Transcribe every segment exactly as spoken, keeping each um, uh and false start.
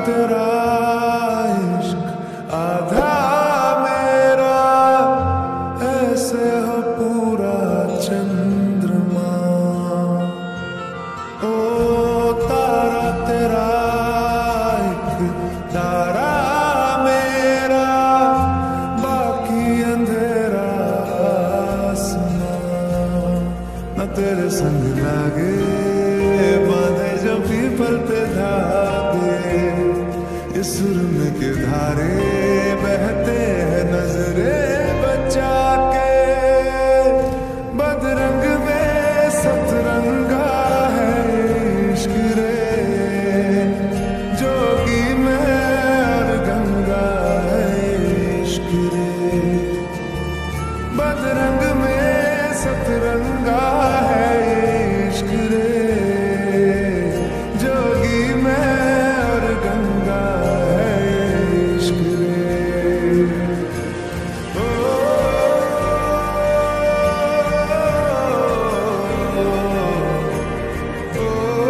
तेरा इश्क आधा मेरा, ऐसे हो पूरा चंद्रमा। ओ तारा तेरा एक तारा मेरा, बाकी अंधेरा आसमां। न तेरे संग लागे बांधे जब पीपल पे धागे, इस सुरम के धारे बहते हैं नजरे बचा के। बदरंग में सतरंगा है इश्क रे, जोगी में और गंगा है इश्क रे। बदरंग में सतरंगा है इश्क रे, जोगी में और गंगा है इश्क रे। ओ, ओ,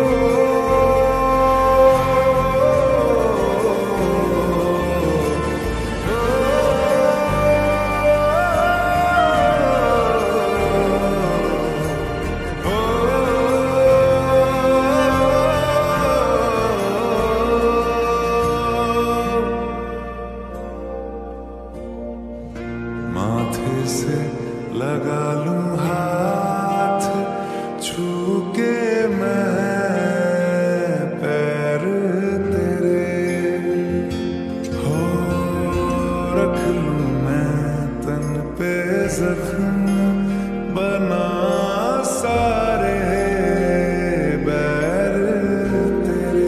माथे से लगा लूं हाथ, छू के मैं पैर तेरे। हो रख लूं मैं तन पे जख्म, बना सारे बैर तेरे।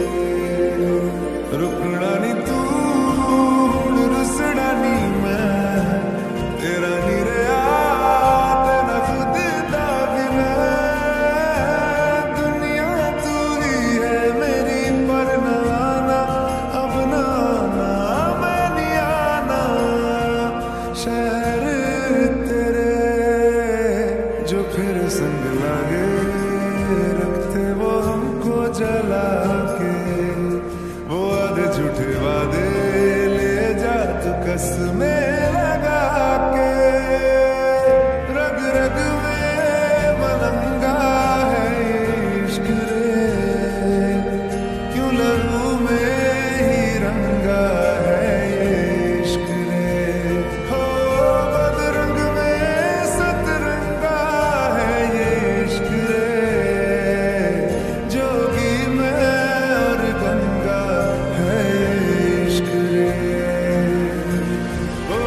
रुकना नी तू रुसड़ा नी मैं, तेरा नी रहा तेरा खुद दा भी मैं। दुनिया तू ही है मेरी पर ना आना, अब ना आना मैं नहीं आना। शहर तेरे जो फिर संग लागे, रखते वो हमको जला के। वो आधे झूठे वादे ले जा तू कसमें लगा के। रग रग में मलंगा है इश्क रे, क्यों लहू में ही रंगा है इश्क रे। हो बदरंग में सतरंगा है ये इश्क रे, जोगी में और गंगा है इश्क रे। ओ,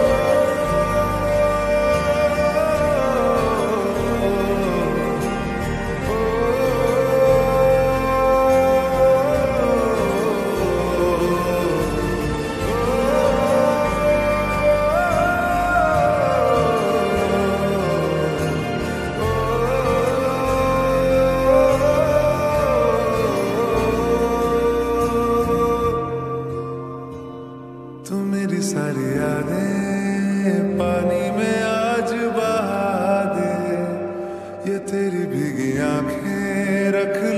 तू मेरी सारी यादें पानी में आज बहा दे। ये तेरी भीगी आंखें रख